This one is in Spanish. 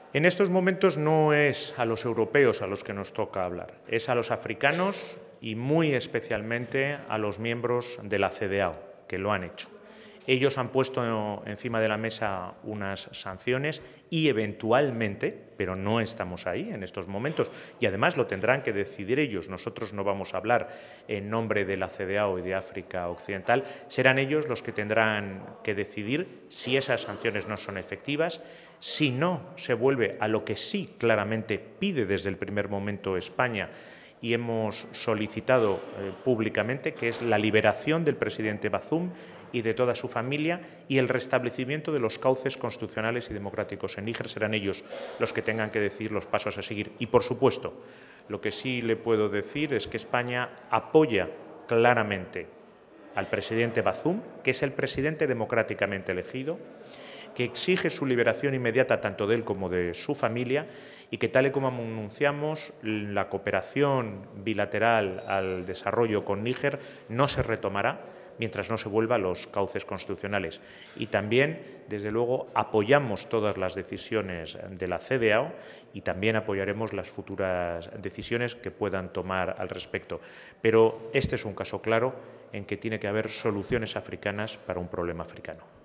En estos momentos no es a los europeos a los que nos toca hablar, es a los africanos y muy especialmente a los miembros de la CEDEAO, que lo han hecho. Ellos han puesto encima de la mesa unas sanciones y eventualmente, pero no estamos ahí en estos momentos, y además lo tendrán que decidir ellos, nosotros no vamos a hablar en nombre de la CEDEAO y de África Occidental, serán ellos los que tendrán que decidir si esas sanciones no son efectivas, si no se vuelve a lo que sí claramente pide desde el primer momento España, y hemos solicitado públicamente, que es la liberación del presidente Bazoum y de toda su familia y el restablecimiento de los cauces constitucionales y democráticos en Níger. Serán ellos los que tengan que decidir los pasos a seguir. Y, por supuesto, lo que sí le puedo decir es que España apoya claramente al presidente Bazoum, que es el presidente democráticamente elegido, que exige su liberación inmediata tanto de él como de su familia y que, tal y como anunciamos, la cooperación bilateral al desarrollo con Níger no se retomará mientras no se vuelva a los cauces constitucionales. Y también, desde luego, apoyamos todas las decisiones de la CEDEAO y también apoyaremos las futuras decisiones que puedan tomar al respecto. Pero este es un caso claro en que tiene que haber soluciones africanas para un problema africano.